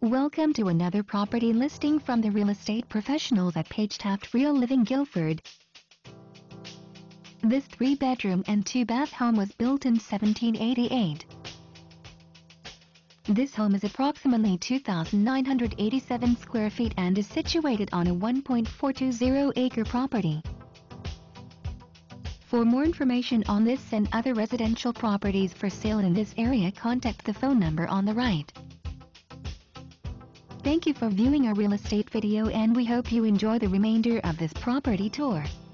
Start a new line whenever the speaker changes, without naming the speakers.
Welcome to another property listing from the real estate professionals at Page Taft Real Living Guilford. This 3-bedroom and 2-bath home was built in 1788. This home is approximately 2,987 square feet and is situated on a 1.420-acre property. For more information on this and other residential properties for sale in this area, contact the phone number on the right. Thank you for viewing our real estate video, and we hope you enjoy the remainder of this property tour.